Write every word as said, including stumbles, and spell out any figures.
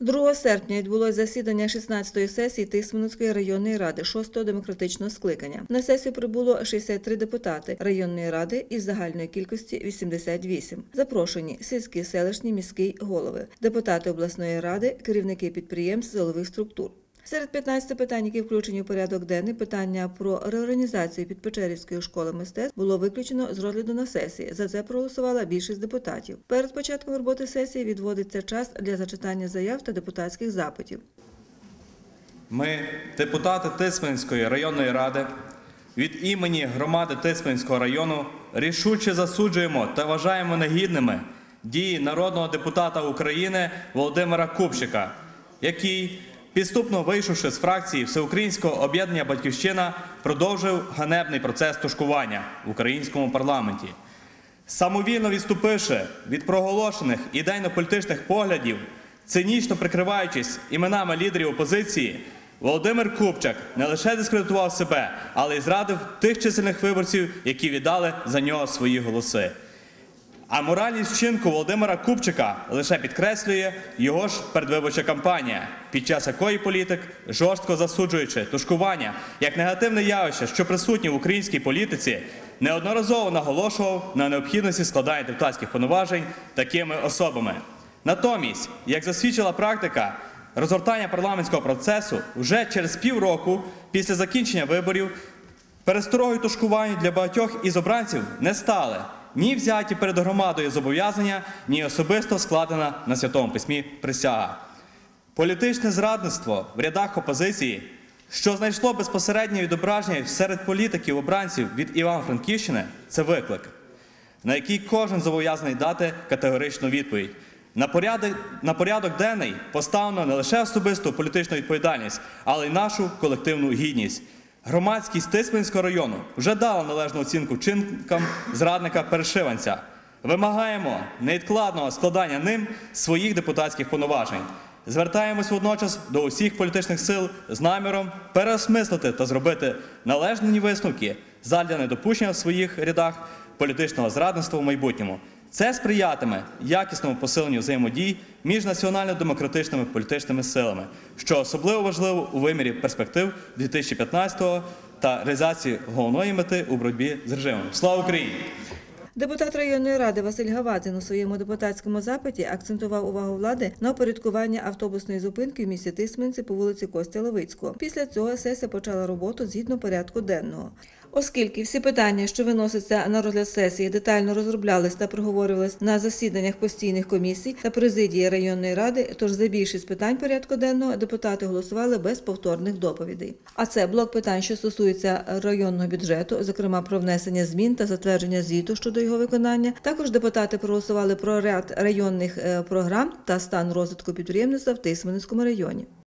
другого серпня відбулось засідання шістнадцятої сесії Тисменницької районної ради шостого демократичного скликання. На сесію прибуло шістдесят три депутати районної ради із загальної кількості вісімдесят вісім. Запрошені сільські, селищні, міські голови, депутати обласної ради, керівники підприємств, силових структур. Серед п'ятнадцяти питань, які включені у порядок денний, питання про реорганізацію Підпечерівської школи мистецтв було виключено з розгляду на сесії. За це проголосувала більшість депутатів. Перед початком роботи сесії відводиться час для зачитання заяв та депутатських запитів. Ми, депутати Тисменської районної ради, від імені громади Тисменського району рішуче засуджуємо та вважаємо негідними дії народного депутата України Володимира Купчика, який, підступно вийшовши з фракції Всеукраїнського об'єднання «Батьківщина», продовжив ганебний процес тушкування в українському парламенті. Самовільно відступивши від проголошених ідейно-політичних поглядів, цинічно прикриваючись іменами лідерів опозиції, Володимир Купчик не лише дискредитував себе, але й зрадив тих чисельних виборців, які віддали за нього свої голоси. А моральність вчинку Володимира Купчика лише підкреслює його ж передвиборча кампанія, під час якої політик, жорстко засуджуючи тушкування як негативне явище, що присутнє в українській політиці, неодноразово наголошував на необхідності складання депутатських повноважень такими особами. Натомість, як засвідчила практика, розгортання парламентського процесу вже через півроку після закінчення виборів пересторогою тушкуванню для багатьох із обранців не стали ні взяті перед громадою зобов'язання, ні особисто складена на Святому Письмі присяга. Політичне зрадництво в рядах опозиції, що знайшло безпосереднє відображення серед політиків-обранців від Івано-Франківщини, це виклик, на який кожен зобов'язаний дати категоричну відповідь. На порядок, на порядок денний поставлено не лише особисту політичну відповідальність, але й нашу колективну гідність. Громадськість Тисменського району вже дала належну оцінку вчинкам зрадника-перешиванця. Вимагаємо невідкладного складання ним своїх депутатських повноважень. Звертаємось водночас до усіх політичних сил з наміром переосмислити та зробити належні висновки задля недопущення в своїх рядах політичного зрадництва в майбутньому. Це сприятиме якісному посиленню взаємодій між національно-демократичними політичними силами, що особливо важливо у вимірі перспектив дві тисячі п'ятнадцятого та реалізації головної мети у боротьбі з режимом. Слава Україні! Депутат районної ради Василь Гавадзін у своєму депутатському запиті акцентував увагу влади на упорядкування автобусної зупинки в місті Тисменці по вулиці Костя Левицького. Після цього сесія почала роботу згідно порядку денного. Оскільки всі питання, що виносяться на розгляд сесії, детально розроблялись та проговорювались на засіданнях постійних комісій та президії районної ради, тож за більшість питань порядку денного депутати голосували без повторних доповідей. А це блок питань, що стосується районного бюджету, зокрема про внесення змін та затвердження звіту щодо його виконання. Також депутати проголосували про ряд районних програм та стан розвитку підприємництва в Тисменницькому районі.